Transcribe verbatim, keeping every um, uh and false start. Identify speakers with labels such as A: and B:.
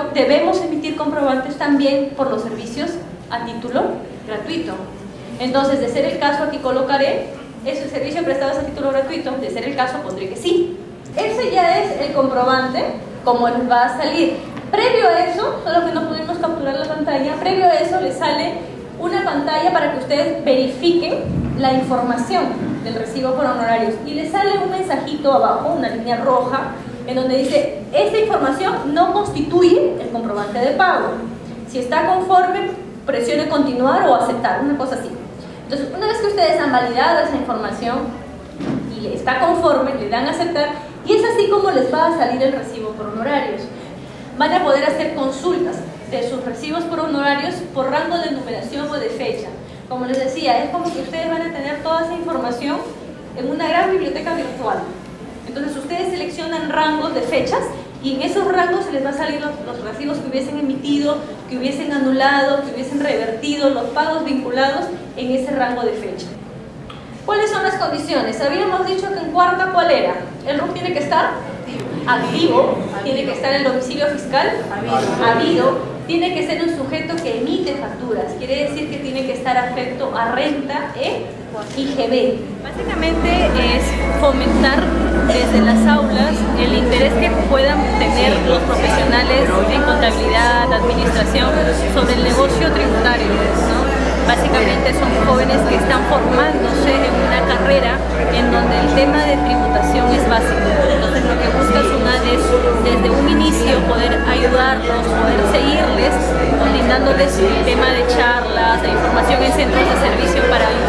A: debemos emitir comprobantes también por los servicios a título gratuito. Entonces, de ser el caso, aquí colocaré, ¿es el servicio prestado a título gratuito? De ser el caso, pondré que sí. Ese ya es el comprobante, como les va a salir. Previo a eso, solo que no pudimos capturar la pantalla, previo a eso les sale una pantalla para que ustedes verifiquen la información del recibo por honorarios. Y les sale un mensajito abajo, una línea roja, en donde dice, esta información no constituye el comprobante de pago. Si está conforme, presione continuar o aceptar, una cosa así. Entonces, una vez que ustedes han validado esa información y está conforme, le dan a aceptar, y es así como les va a salir el recibo por honorarios. Van a poder hacer consultas de sus recibos por honorarios por rango de numeración o de fecha. Como les decía, es como que ustedes van a tener toda esa información en una gran biblioteca virtual. Entonces ustedes seleccionan rangos de fechas y en esos rangos se les va a salir los, los recibos que hubiesen emitido, que hubiesen anulado, que hubiesen revertido, los pagos vinculados en ese rango de fecha. ¿Cuáles son las condiciones? Habíamos dicho que en cuarta, ¿cuál era? El R U C tiene que estar activo, tiene que estar el domicilio fiscal habido, tiene que ser un sujeto que emite facturas, quiere decir que tiene que estar afecto a renta e I G B. Básicamente es fomentar desde las aulas el interés que puedan tener los profesionales en contabilidad, administración, sobre el negocio tributario, ¿no? Básicamente son jóvenes que están formándose en una carrera en donde el tema de tributación es básico. Entonces lo que busca SUNAT es desde un inicio poder ayudarlos, poder seguirles, brindándoles el tema de charlas, de información en centros de servicio para